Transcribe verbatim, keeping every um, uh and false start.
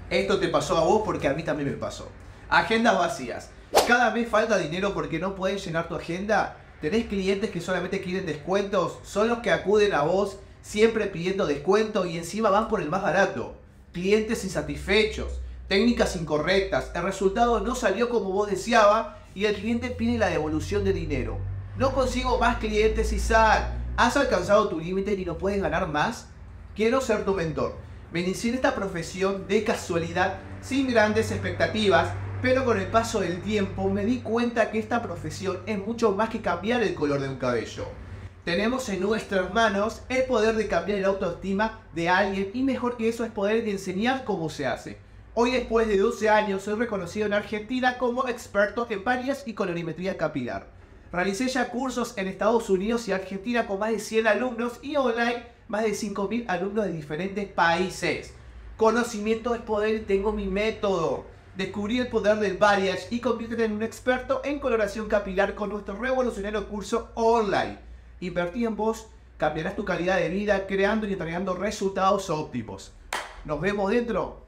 Esto te pasó a vos porque a mí también me pasó. Agendas vacías. Cada mes falta dinero porque no puedes llenar tu agenda. ¿Tenés clientes que solamente quieren descuentos? Son los que acuden a vos siempre pidiendo descuento y encima van por el más barato. Clientes insatisfechos, técnicas incorrectas, el resultado no salió como vos deseaba y el cliente pide la devolución de dinero. No consigo más clientes y sal. ¿Has alcanzado tu límite y no puedes ganar más? Quiero ser tu mentor. Me inicié en esta profesión de casualidad, sin grandes expectativas, pero con el paso del tiempo me di cuenta que esta profesión es mucho más que cambiar el color de un cabello. Tenemos en nuestras manos el poder de cambiar el autoestima de alguien y mejor que eso es poder enseñar cómo se hace. Hoy, después de doce años, soy reconocido en Argentina como experto en varias y colorimetría capilar. Realicé ya cursos en Estados Unidos y Argentina con más de cien alumnos y online más de cinco mil alumnos de diferentes países. Conocimiento es poder y tengo mi método. Descubrí el poder del Variage y conviértete en un experto en coloración capilar con nuestro revolucionario curso online. Invertí en vos, cambiarás tu calidad de vida creando y entregando resultados óptimos. Nos vemos dentro.